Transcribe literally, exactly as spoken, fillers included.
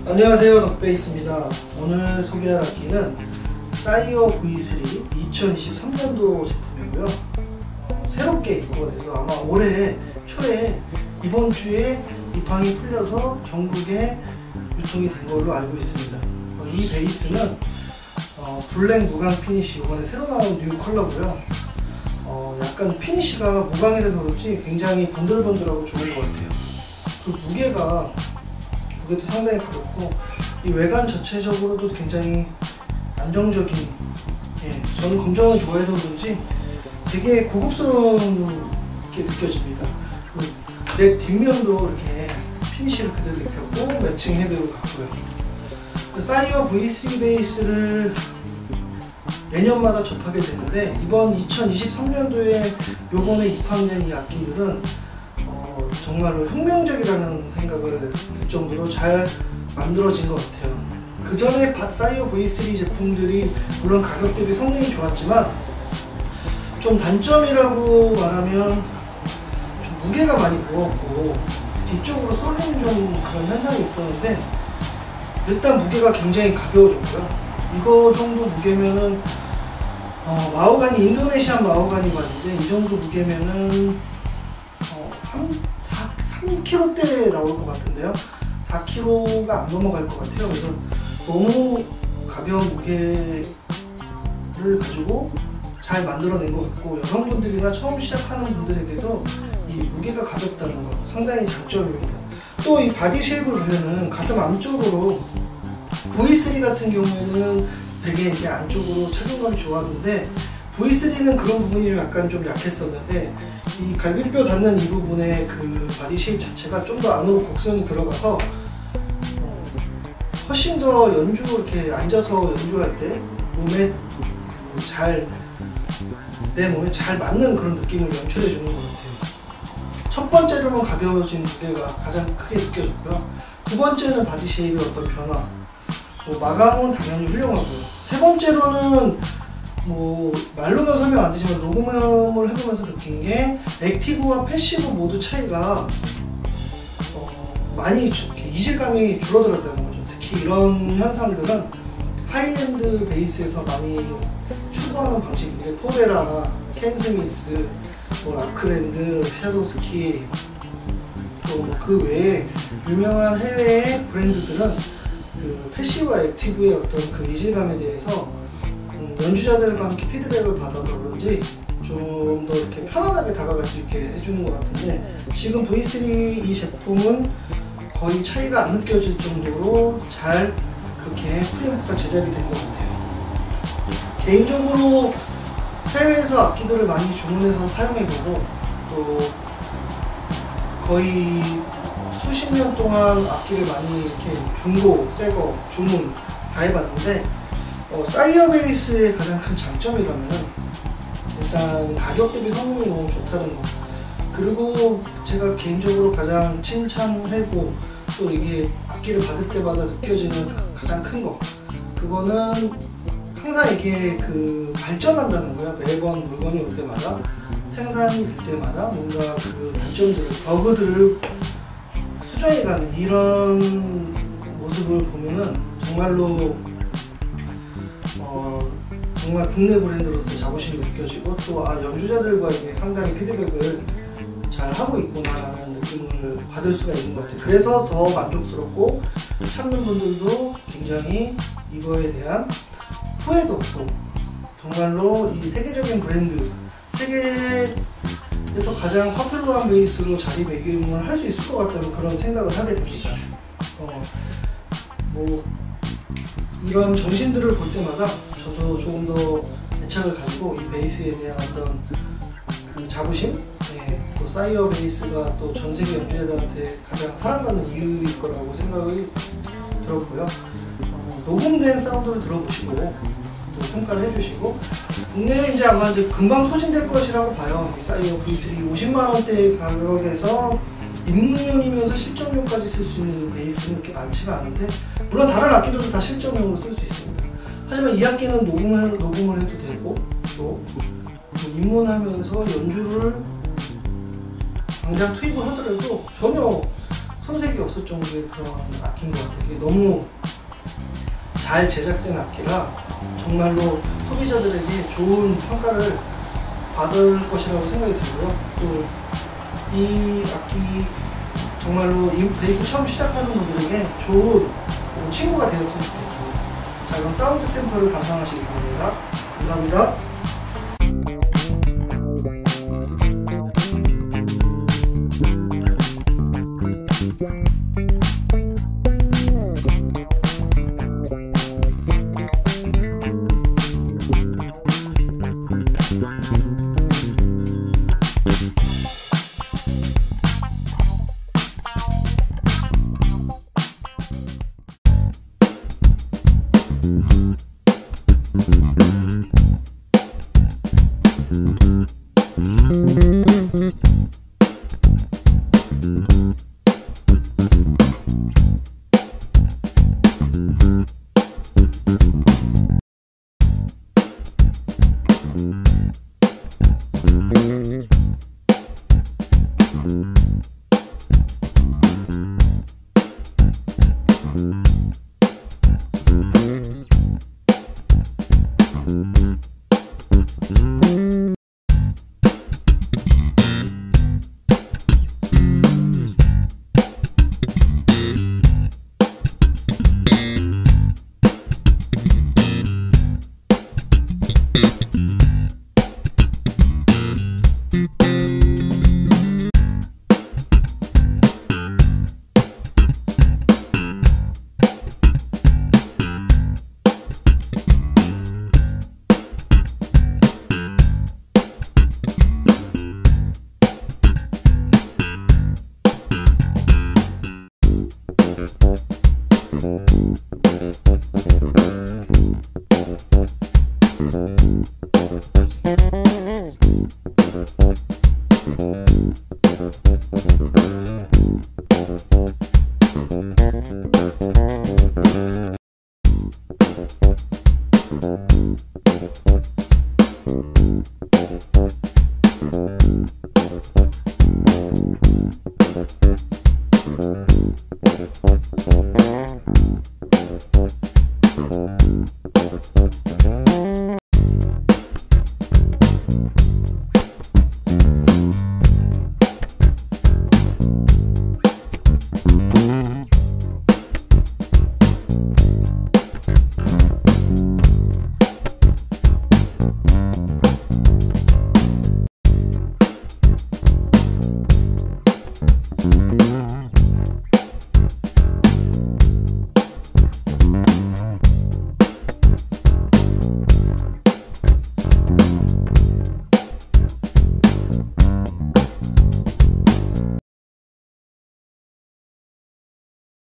안녕하세요, 덕베이스입니다. 오늘 소개할 악기는 사이어 브이 쓰리 이천이십삼 년도 제품이고요. 새롭게 입고가 돼서 아마 올해 초에 이번 주에 입항이 풀려서 전국에 유통이 된 걸로 알고 있습니다. 이 베이스는 어, 블랙 무광 피니쉬, 이번에 새로 나온 뉴 컬러고요. 어, 약간 피니쉬가 무광이라서 그렇지 굉장히 번들번들하고 좋은 것 같아요. 그 무게가 무게도 상당히 가볍고 이 외관 전체적으로도 굉장히 안정적인, 예, 저는 검정을 좋아해서 그런지 되게 고급스럽게 느껴집니다. 넥 뒷면도 이렇게 피니쉬를 그대로 입혔고 매칭 헤드로 갔고요. 사이어 브이 쓰리 베이스를 매년마다 접하게 되는데 이번 이천이십삼 년도에 요번에 입항된 이 악기들은 어, 정말로 혁명적이라는 생각을 들 정도로 잘 만들어진 것 같아요. 그 전에 사이어 브이 쓰리 제품들이 물론 가격 대비 성능이 좋았지만 좀 단점이라고 말하면 좀 무게가 많이 무겁고 뒤쪽으로 쏠리는 좀 그런 현상이 있었는데 일단 무게가 굉장히 가벼워졌고요. 이거 정도 무게면은 어, 마호가니, 인도네시안 마호가니관인데 이 정도 무게면은 어, 삼, 사, 삼 킬로그램대 나올 것 같은데요. 사 킬로그램가 안 넘어갈 것 같아요. 그래서 너무 가벼운 무게를 가지고 잘 만들어낸 것 같고, 여성분들이나 처음 시작하는 분들에게도 이 무게가 가볍다는 거 상당히 장점입니다. 또 이 바디 쉐입을 보면은 가슴 안쪽으로 브이 쓰리 같은 경우에는 되게 이게 안쪽으로 착용감이 좋았는데 브이 쓰리는 그런 부분이 약간 좀 약했었는데 이 갈비뼈 닿는 이 부분의 그 바디 쉐입 자체가 좀 더 안으로 곡선이 들어가서 어, 훨씬 더 연주, 이렇게 앉아서 연주할 때 몸에 잘, 내 몸에 잘 맞는 그런 느낌을 연출해 주는 것 같아요. 첫 번째로는 가벼워진 무게가 가장 크게 느껴졌고요. 두 번째는 바디 쉐입의 어떤 변화, 뭐 마감은 당연히 훌륭하고요. 세 번째로는 뭐 말로는 설명 안 되지만 녹음을 해보면서 느낀 게 액티브와 패시브 모두 차이가 어 많이 이질감이 줄어들었다는 거죠. 특히 이런 현상들은 하이엔드 베이스에서 많이 추구하는 방식인데 포데라나 켄 스미스, 뭐 라크랜드, 샤도스키, 또 그 외에 유명한 해외의 브랜드들은 그 패시브와 액티브의 어떤 그 이질감에 대해서 음, 연주자들과 함께 피드백을 받아서 그런지 좀 더 이렇게 편안하게 다가갈 수 있게 해주는 것 같은데, 지금 브이 쓰리 이 제품은 거의 차이가 안 느껴질 정도로 잘 그렇게 프리앰프가 제작이 된 것 같아요. 개인적으로 해외에서 악기들을 많이 주문해서 사용해보고 또 거의 수십 년 동안 악기를 많이 이렇게 중고, 새거, 주문 다 해봤는데 어, 사이어 베이스의 가장 큰 장점이라면 일단 가격 대비 성능이 너무 좋다는 거, 그리고 제가 개인적으로 가장 칭찬하고 또 이게 악기를 받을 때마다 느껴지는 가장 큰 거, 그거는 항상 이게 그 발전한다는 거야. 매번 물건이 올 때마다, 생산이 될 때마다 뭔가 그 단점들을, 버그들을 수정해가는 이런 모습을 보면은 정말로 어, 정말 국내 브랜드로서 자부심이 느껴지고 또 아, 연주자들과 이게 상당히 피드백을 잘 하고 있구나라는 느낌을 받을 수가 있는 것 같아요. 그래서 더 만족스럽고 찾는 분들도 굉장히 이거에 대한 후회도 없고, 정말로 이 세계적인 브랜드, 세계에서 가장 퍼퓰러한 베이스로 자리매김을 할 수 있을 것 같다는 그런 생각을 하게 됩니다. 어, 뭐 이런 정신들을 볼 때마다 저도 조금 더 애착을 가지고 이 베이스에 대한 어떤 그 자부심, 네, 또 사이어 베이스가 또 전 세계 연주자들한테 가장 사랑받는 이유일 거라고 생각이 들었고요. 어, 녹음된 사운드를 들어보시고 또 평가를 해주시고, 국내에 이제 아마 이제 금방 소진될 것이라고 봐요. 이 사이어 브이 쓰리 오십만 원대 가격에서 입문용이면서 실전용까지 쓸 수 있는 베이스는 이렇게 많지가 않은데, 물론 다른 악기들도 다 실전용으로 쓸 수 있습니다. 하지만 이 악기는 녹음을, 녹음을 해도 되고 또 입문하면서 연주를 당장 투입을 하더라도 전혀 손색이 없을 정도의 그런 악기인 것 같아요. 이게 너무 잘 제작된 악기라 정말로 소비자들에게 좋은 평가를 받을 것이라고 생각이 들고요. 또 이 악기 정말로 이 베이스 처음 시작하는 분들에게 좋은 친구가 되었으면 좋겠습니다. 자, 그럼 사운드 샘플을 감상하시기 바랍니다. 감사합니다. Thank you.